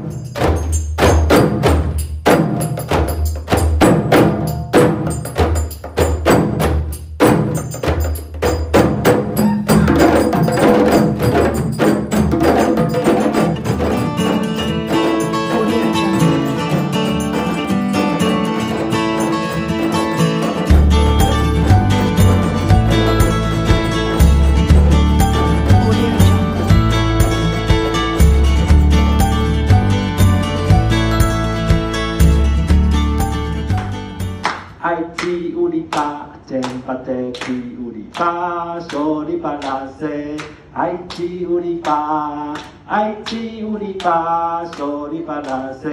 爱七五里八，肩巴的七五里八，手里巴拉塞。爱七五里八，爱七五里八，手里巴拉塞。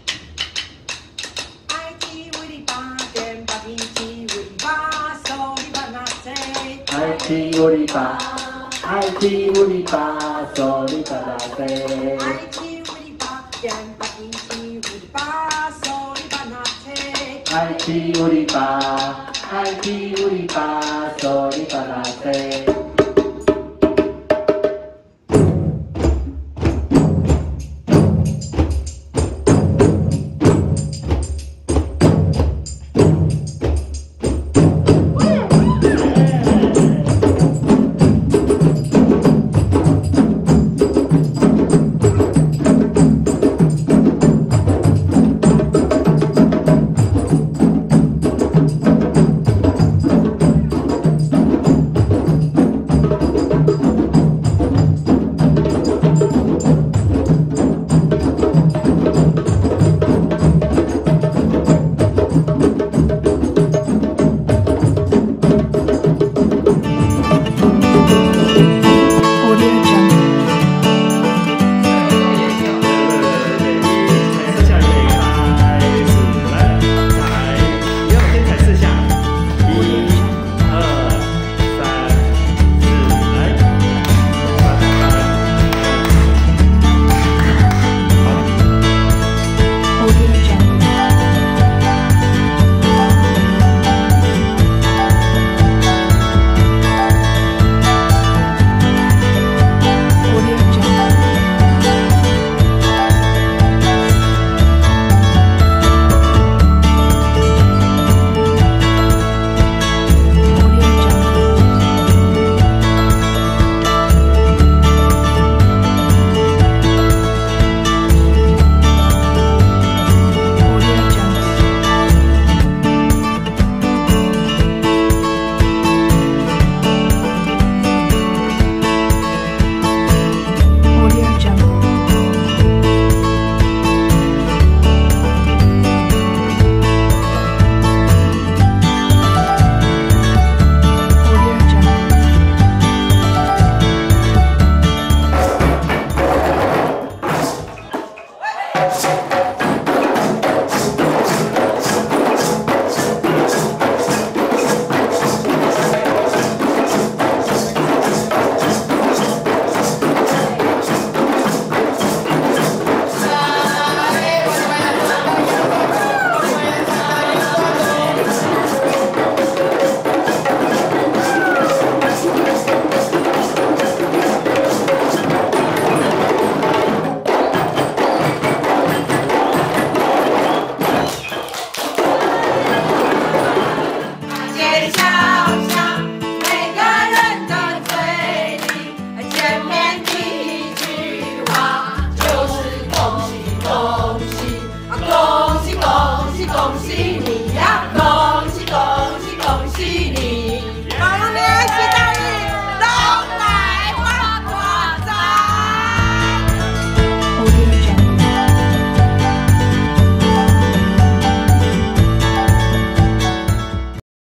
爱七五里八，肩巴的七五里八，手里巴拉塞。 爱七五里八，爱七五里八，手里巴拉塞。 爱七五里八，肩巴的七五里八，手里巴拉塞。 爱七五里八，爱七五里八，手里巴拉塞。